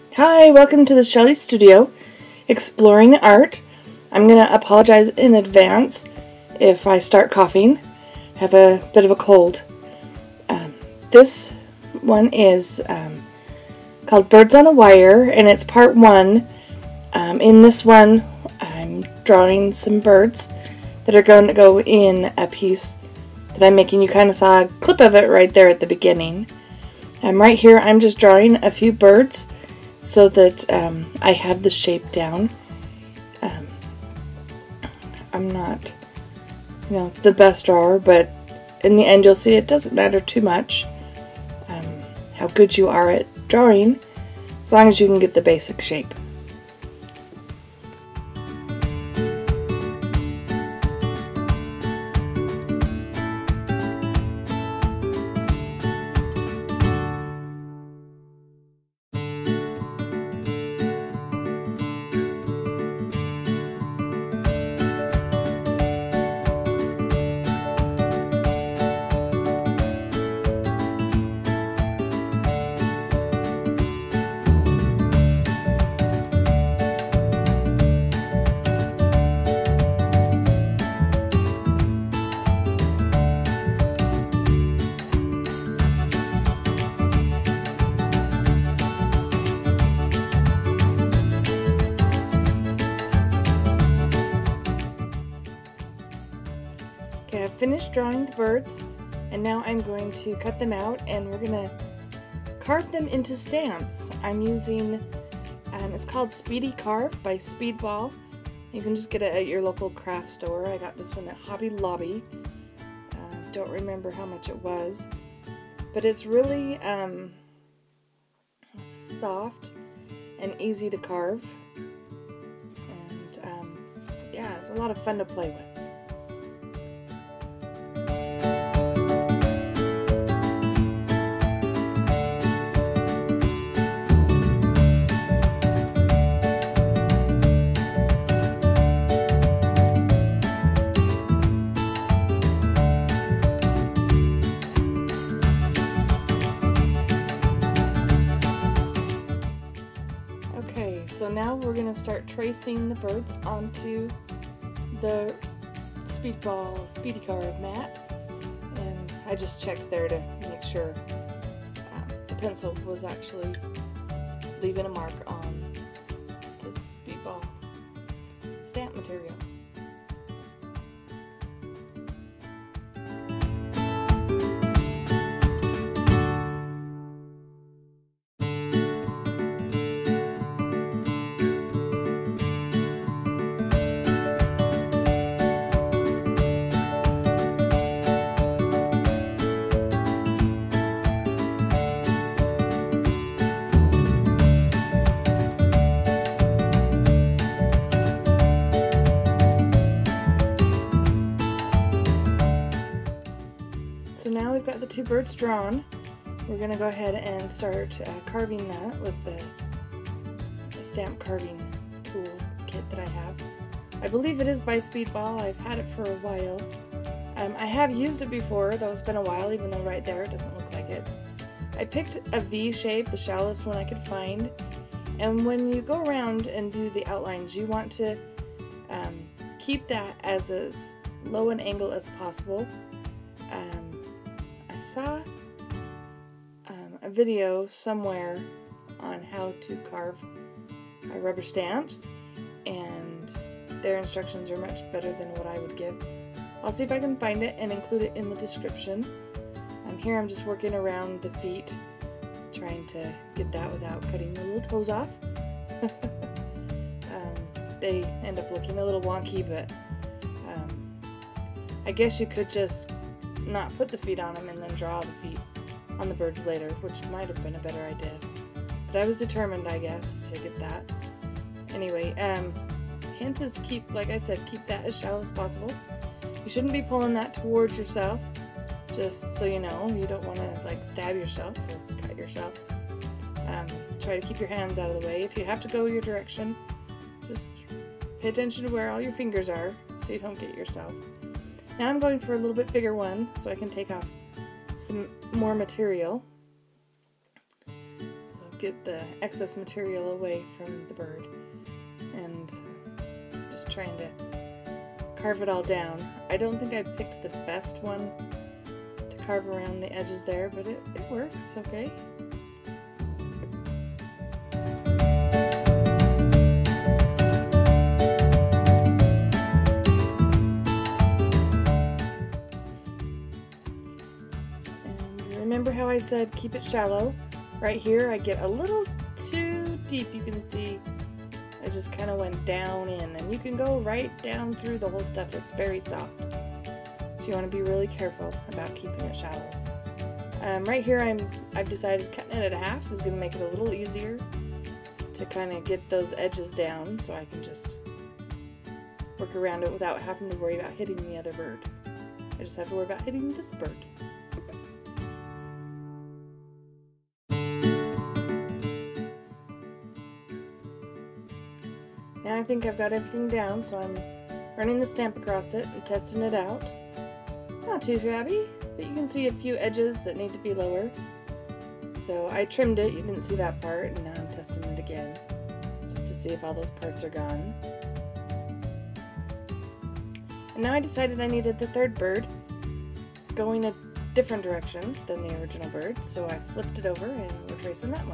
Hi, welcome to the Shelley Studio, Exploring Art. I'm going to apologize in advance if I start coughing. I have a bit of a cold. This one is called Birds on a Wire, and it's part 1. In this one, I'm drawing some birds that are going to go in a piece that I'm making. You kind of saw a clip of it right there at the beginning. Right here, I'm just drawing a few birds so that I have the shape down. I'm not, the best drawer, but in the end you'll see it doesn't matter too much how good you are at drawing, as long as you can get the basic shape. Okay, I've finished drawing the birds, and now I'm going to cut them out and we're going to carve them into stamps. I'm using, it's called Speedy Carve by Speedball. You can just get it at your local craft store. I got this one at Hobby Lobby. Don't remember how much it was, but it's really soft and easy to carve, and yeah, it's a lot of fun to play with. So now we're going to start tracing the birds onto the Speedy Carve mat, and I just checked there to make sure the pencil was actually leaving a mark on the Speedball stamp material. So now we've got the 2 birds drawn. We're going to go ahead and start carving that with the stamp carving tool kit that I have. I believe it is by Speedball. I've had it for a while. I have used it before, though it's been a while, even though right there it doesn't look like it. I picked a V shape, the shallowest one I could find, and when you go around and do the outlines, you want to keep that as low an angle as possible. I saw a video somewhere on how to carve rubber stamps, and their instructions are much better than what I would give. I'll see if I can find it and include it in the description. Here I'm just working around the feet, trying to get that without cutting the little toes off. They end up looking a little wonky, but I guess you could just not put the feet on them and then draw the feet on the birds later, which might have been a better idea. But I was determined, I guess, to get that. Anyway, hint is to keep, like I said, keep that as shallow as possible. You shouldn't be pulling that towards yourself, just so you know. You don't want to like stab yourself or cut yourself. Try to keep your hands out of the way. If you have to go your direction, just pay attention to where all your fingers are so you don't get yourself. Now I'm going for a little bit bigger one so I can take off some more material. So get the excess material away from the bird, and just trying to carve it all down. I don't think I picked the best one to carve around the edges there, but it works okay. And remember how I said keep it shallow? Right here I get a little too deep. You can see I just kind of went down in, and you can go right down through the whole stuff. It's very soft. So you want to be really careful about keeping it shallow. Right here I've decided cutting it at half is going to make it a little easier to kind of get those edges down, so I can just work around it without having to worry about hitting the other bird. I just have to worry about hitting this bird. Now I think I've got everything down, so I'm running the stamp across it and testing it out. Not too shabby, but you can see a few edges that need to be lower. So I trimmed it, you didn't see that part, and now I'm testing it again, just to see if all those parts are gone. And now I decided I needed the third bird going a different direction than the original bird, so I flipped it over and we're tracing that one.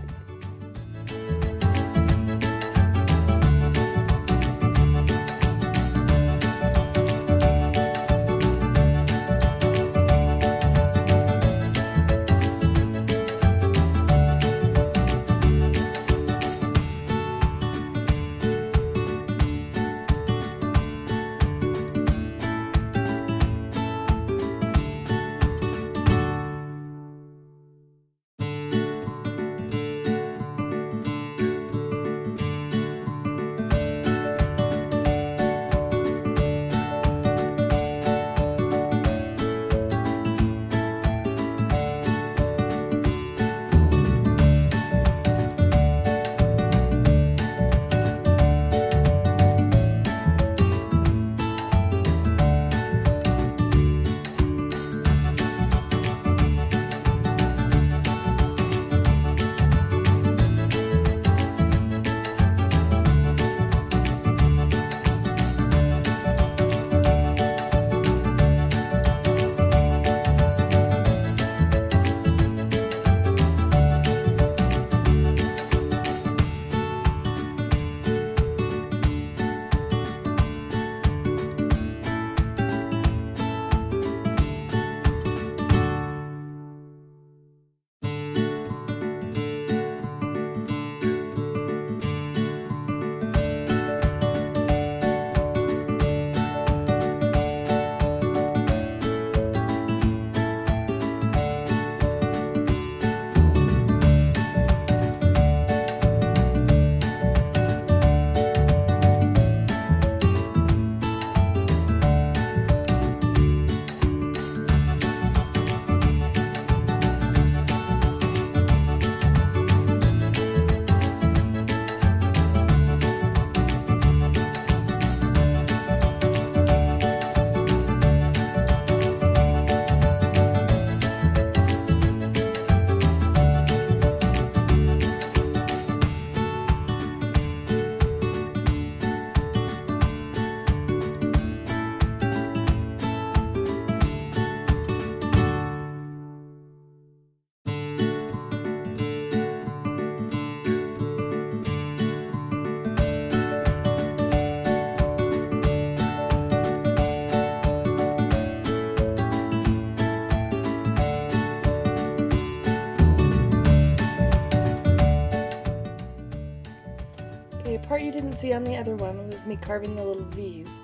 The part you didn't see on the other one was me carving the little V's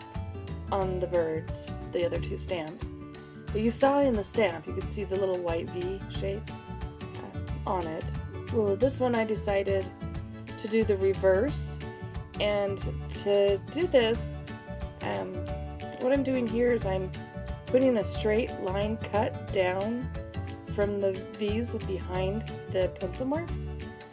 on the birds, the other two stamps. But you saw in the stamp, you could see the little white V shape on it. Well, this one I decided to do the reverse, and to do this, what I'm doing here is I'm putting a straight line cut down from the V's behind the pencil marks.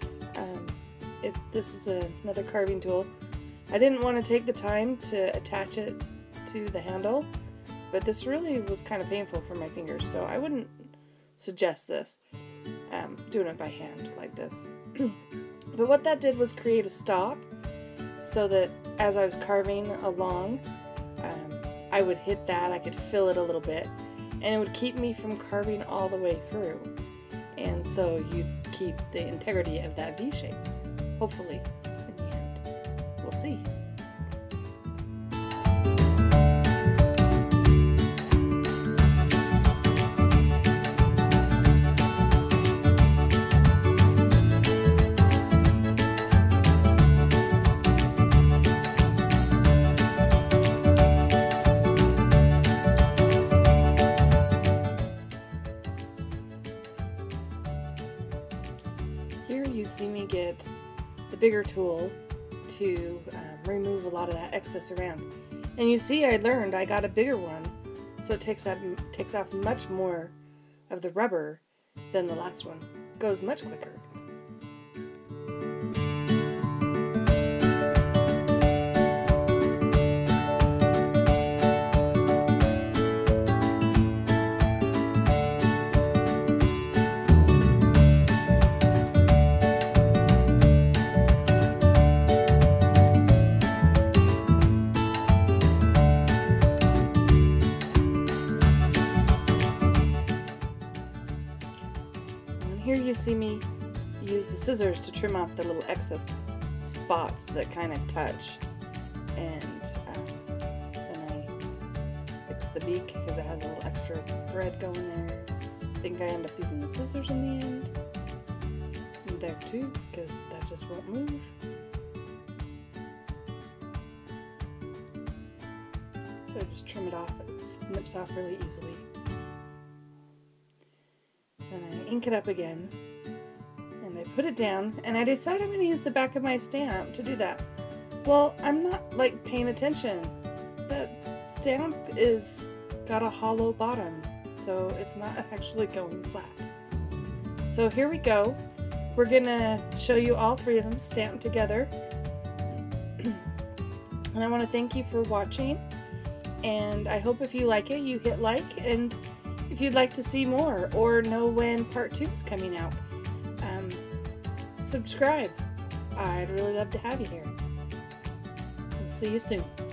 This is another carving tool. I didn't want to take the time to attach it to the handle, but this really was kind of painful for my fingers, so I wouldn't suggest this, doing it by hand like this. But what that did was create a stop so that as I was carving along, I would hit that, I could feel it a little bit, and it would keep me from carving all the way through. And so you'd keep the integrity of that V shape, hopefully, in the end. We'll see. Here you see me get the bigger tool to remove a lot of that excess around. And you see I learned I got a bigger one, so it takes off much more of the rubber than the last one. It goes much quicker. Here you see me use the scissors to trim off the little excess spots that kind of touch, and then I fix the beak because it has a little extra thread going there. I think I end up using the scissors in the end, and there too, because that just won't move. So I just trim it off. It snips off really easily. Then I ink it up again, and I put it down, and I decide I'm going to use the back of my stamp to do that. Well, I'm not like paying attention. That stamp is got a hollow bottom, so it's not actually going flat. So here we go. We're going to show you all three of them stamped together. And I want to thank you for watching, and I hope if you like it, you hit like, and if you'd like to see more or know when part 2 is coming out, subscribe. I'd really love to have you here. And see you soon.